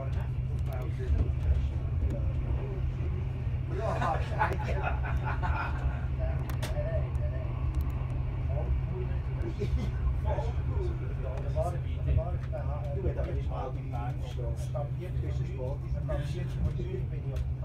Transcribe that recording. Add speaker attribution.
Speaker 1: Ja, scheiße. Du, da bin ich mal die Straße. Am 4. ist der Sport, am 4. bin ich auf